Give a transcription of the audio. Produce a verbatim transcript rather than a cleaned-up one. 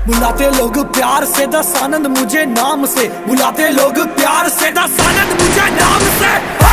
बुलाते लोग प्यार से दस आनंद मुझे नाम से, बुलाते लोग प्यार से दस आनंद मुझे नाम से।